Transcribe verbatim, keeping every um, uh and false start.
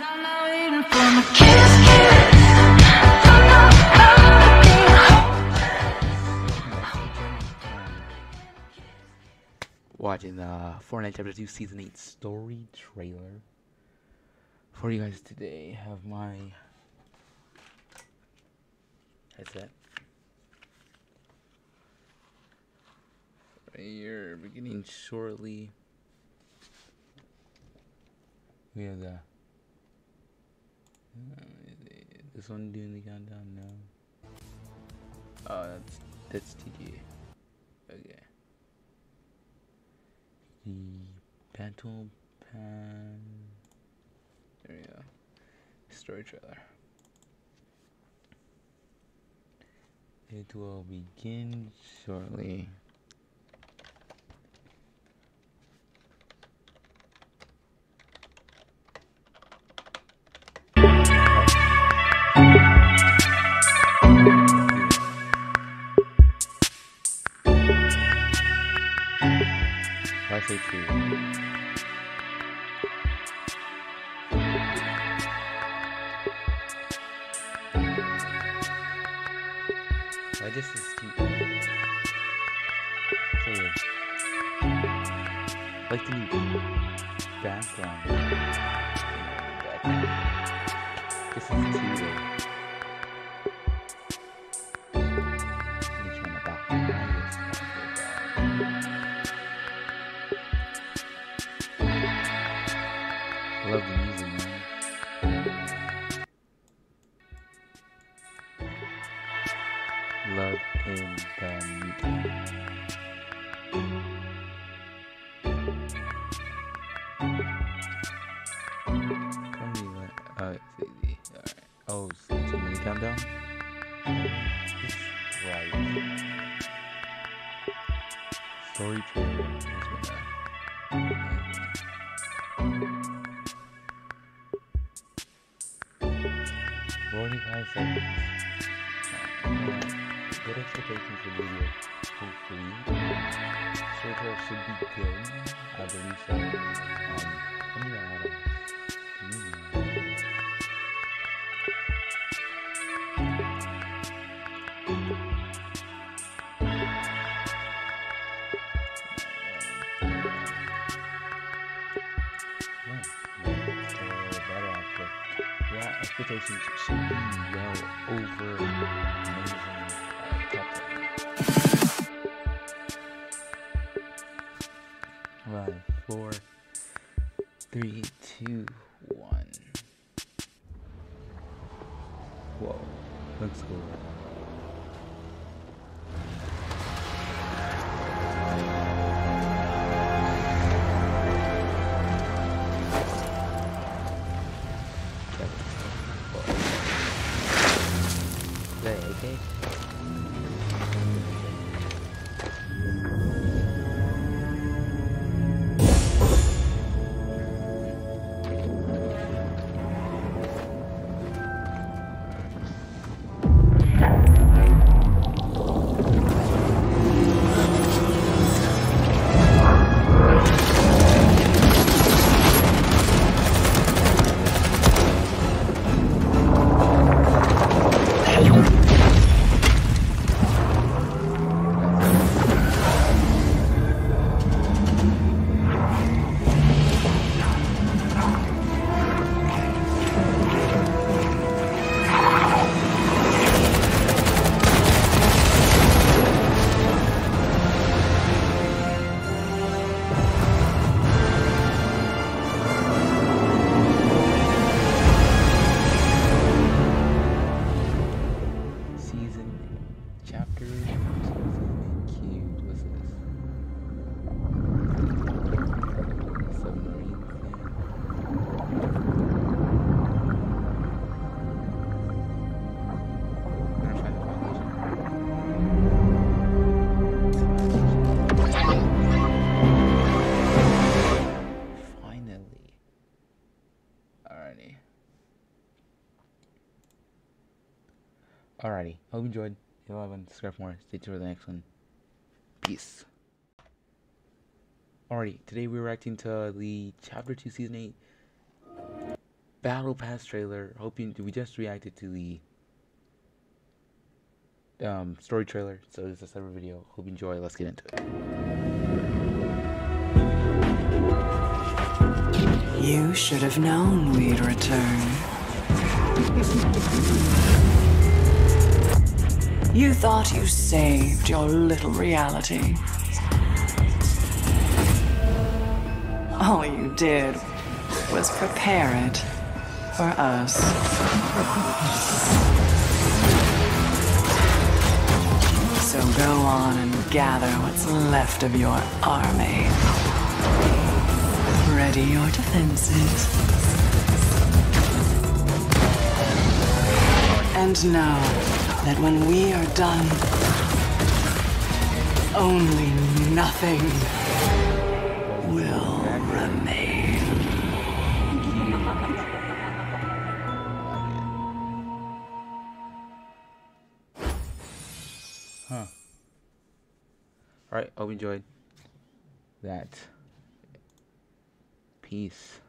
Watching the Fortnite Chapter two Season eight story trailer for you guys today. Have my headset right here, beginning shortly. We have the uh, this one doing the countdown now. Oh, that's that's T G A. Okay. The Battle Pan. There we go. Story trailer. It will begin shortly. I say two. Why just this two? So weird. Like the new background. This is two though. Let me turn it back. Love the music, man. Love in the music. Tell me what. Oh, it's easy. Alright. Oh, so it's a mini countdown? This right. Story trailer. That's what forty-five seconds. Uh, good expectations for the video. Hopefully. Story trailer should be good. I believe so. Um, I need a lot of community. Yeah, expectations should be well over amazing. Uh, top ten. Five, four, three, two, one. Whoa, looks cool. Okay. Alrighty, hope you enjoyed. If you haven't, subscribe for more. Stay tuned for the next one. Peace. Alrighty, today we're reacting to the Chapter two Season eight Battle Pass trailer. Hoping we just reacted to the um, story trailer, so it's a separate video. Hope you enjoy. Let's get into it. You should have known we'd return. You thought you saved your little reality. All you did was prepare it for us. So go on and gather what's left of your army. Ready your defenses. And know that when we are done, only nothing will remain. Huh. Alright, hope you enjoyed that. Peace.